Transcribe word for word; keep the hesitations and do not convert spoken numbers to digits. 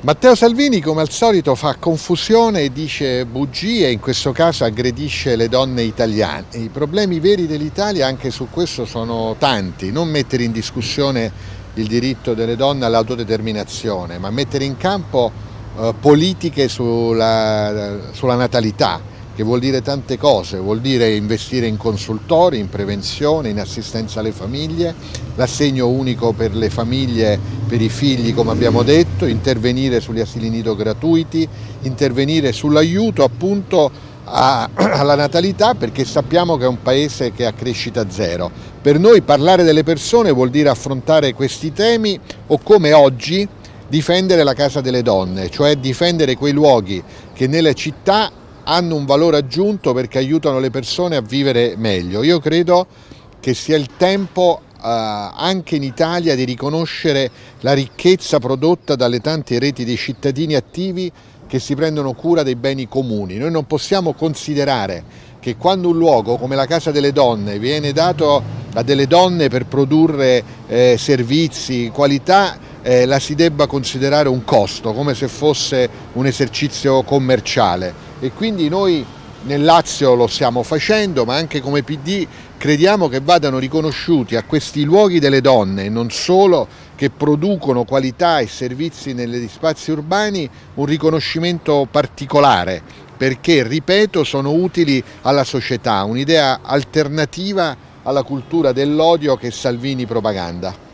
Matteo Salvini, come al solito, fa confusione e dice bugie, in questo caso aggredisce le donne italiane. I problemi veri dell'Italia anche su questo sono tanti: non mettere in discussione il diritto delle donne all'autodeterminazione, ma mettere in campo eh, politiche sulla, sulla natalità, che vuol dire tante cose. Vuol dire investire in consultori, in prevenzione, in assistenza alle famiglie, l'assegno unico per le famiglie, per i figli, come abbiamo detto, intervenire sugli asili nido gratuiti, intervenire sull'aiuto appunto a, alla natalità, perché sappiamo che è un paese che ha crescita zero. Per noi parlare delle persone vuol dire affrontare questi temi, o come oggi difendere la casa delle donne, cioè difendere quei luoghi che nelle città hanno un valore aggiunto perché aiutano le persone a vivere meglio. Io credo che sia il tempo eh, anche in Italia di riconoscere la ricchezza prodotta dalle tante reti di cittadini attivi che si prendono cura dei beni comuni. Noi non possiamo considerare che quando un luogo come la Casa delle Donne viene dato a delle donne per produrre eh, servizi, qualità, eh, la si debba considerare un costo, come se fosse un esercizio commerciale. E quindi noi nel Lazio lo stiamo facendo, ma anche come P D crediamo che vadano riconosciuti a questi luoghi delle donne, non solo, che producono qualità e servizi negli spazi urbani, un riconoscimento particolare, perché, ripeto, sono utili alla società, un'idea alternativa alla cultura dell'odio che Salvini propaganda.